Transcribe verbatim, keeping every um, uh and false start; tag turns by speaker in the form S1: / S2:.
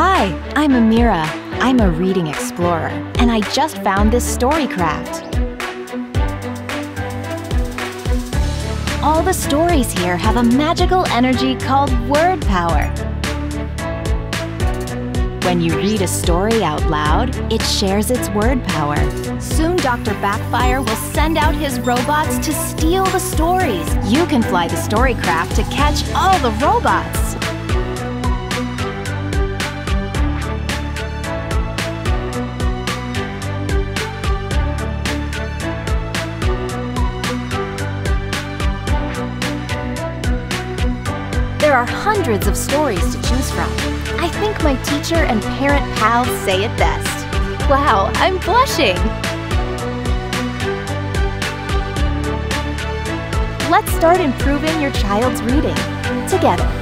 S1: Hi, I'm Amira. I'm a reading explorer, and I just found this StoryCraft. All the stories here have a magical energy called word power. When you read a story out loud, it shares its word power. Soon Doctor Backfire will send out his robots to steal the stories. You can fly the StoryCraft to catch all the robots. There are hundreds of stories to choose from. I think my teacher and parent pals say it best. Wow, I'm blushing! Let's start improving your child's reading together.